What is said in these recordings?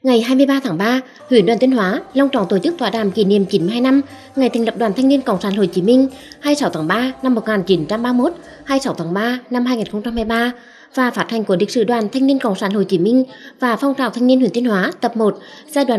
Ngày 23 tháng 3, huyện Đoàn Tuyên Hóa long trọng tổ chức tọa đàm kỷ niệm 92 năm ngày thành lập Đoàn Thanh niên Cộng sản Hồ Chí Minh 26 tháng 3 năm 1931, 26 tháng 3 năm 2023 và phát hành của lịch sử Đoàn Thanh niên Cộng sản Hồ Chí Minh và phong trào thanh niên huyện Tuyên Hóa tập 1 giai đoạn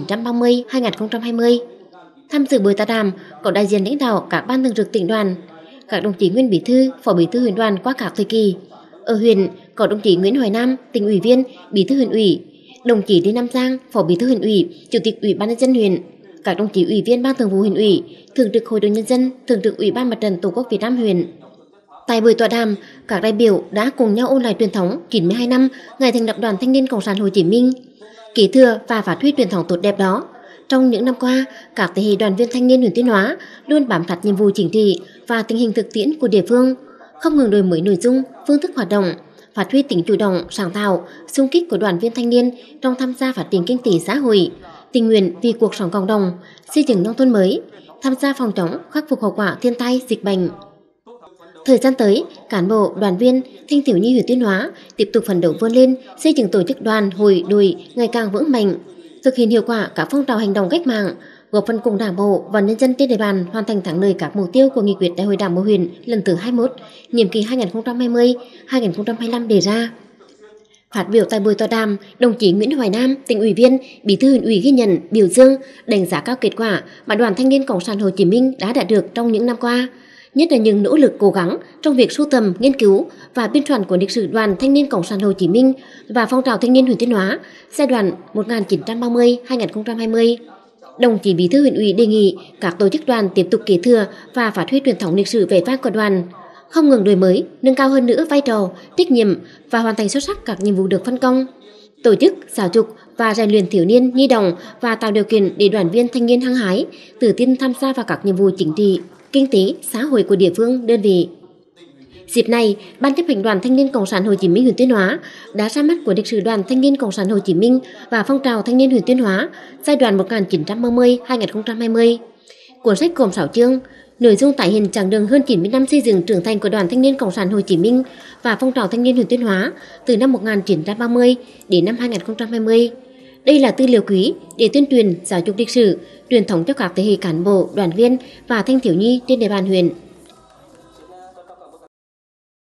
1930-2020. Tham dự buổi tọa đàm có đại diện lãnh đạo các ban thường trực tỉnh đoàn, các đồng chí nguyên bí thư, phó bí thư huyện đoàn qua các thời kỳ. Ở huyện có đồng chí Nguyễn Hoài Nam, tỉnh ủy viên, bí thư huyện ủy, đồng chí Lê Nam Giang, phó bí thư huyện ủy, chủ tịch ủy ban nhân dân huyện, các đồng chí ủy viên ban thường vụ huyện ủy, thường trực hội đồng nhân dân, thường trực ủy ban mặt trận tổ quốc Việt Nam huyện. Tại buổi tọa đàm, các đại biểu đã cùng nhau ôn lại truyền thống 92 năm ngày thành lập Đoàn Thanh niên Cộng sản Hồ Chí Minh, kế thừa và phát huy truyền thống tốt đẹp đó. Trong những năm qua, các thế hệ đoàn viên thanh niên huyện Tuyên Hóa luôn bám sát nhiệm vụ chính trị và tình hình thực tiễn của địa phương, không ngừng đổi mới nội dung, phương thức hoạt động, phát huy tính chủ động, sáng tạo, xung kích của đoàn viên thanh niên trong tham gia phát triển kinh tế xã hội, tình nguyện vì cuộc sống cộng đồng, xây dựng nông thôn mới, tham gia phòng chống, khắc phục hậu quả thiên tai, dịch bệnh. Thời gian tới, cán bộ, đoàn viên, thanh thiếu nhi huyện Tuyên Hóa tiếp tục phấn đấu vươn lên, xây dựng tổ chức đoàn, hội, đội ngày càng vững mạnh, thực hiện hiệu quả các phong trào hành động cách mạng, góp phần cùng Đảng bộ và nhân dân trên địa bàn hoàn thành thắng lợi các mục tiêu của nghị quyết Đại hội Đảng bộ huyện lần thứ 21, nhiệm kỳ 2020-2025 đề ra. Phát biểu tại buổi tọa đàm, đồng chí Nguyễn Hoài Nam, tỉnh ủy viên, bí thư huyện ủy ghi nhận, biểu dương, đánh giá cao kết quả mà Đoàn Thanh niên Cộng sản Hồ Chí Minh đã đạt được trong những năm qua, nhất là những nỗ lực cố gắng trong việc sưu tầm, nghiên cứu và biên soạn của lịch sử Đoàn Thanh niên Cộng sản Hồ Chí Minh và phong trào thanh niên huyện Tuyên Hóa giai đoạn 1930-2020. Đồng chí bí thư huyện ủy đề nghị các tổ chức đoàn tiếp tục kế thừa và phát huy truyền thống lịch sử vẻ vang của đoàn, không ngừng đổi mới, nâng cao hơn nữa vai trò, trách nhiệm và hoàn thành xuất sắc các nhiệm vụ được phân công. Tổ chức, giáo dục và rèn luyện thiếu niên, nhi đồng và tạo điều kiện để đoàn viên thanh niên hăng hái, tự tin tham gia vào các nhiệm vụ chính trị, kinh tế, xã hội của địa phương, đơn vị. Dịp này, Ban chấp hành Đoàn Thanh niên Cộng sản Hồ Chí Minh huyện Tuyên Hóa đã ra mắt của lịch sử Đoàn Thanh niên Cộng sản Hồ Chí Minh và phong trào thanh niên huyện Tuyên Hóa giai đoạn 1930-2020. Cuốn sách gồm 6 chương, nội dung tái hiện chặng đường hơn 90 năm xây dựng trưởng thành của Đoàn Thanh niên Cộng sản Hồ Chí Minh và phong trào thanh niên huyện Tuyên Hóa từ năm 1930 đến năm 2020. Đây là tư liệu quý để tuyên truyền, giáo dục lịch sử, truyền thống cho các thế hệ cán bộ, đoàn viên và thanh thiếu nhi trên địa bàn huyện.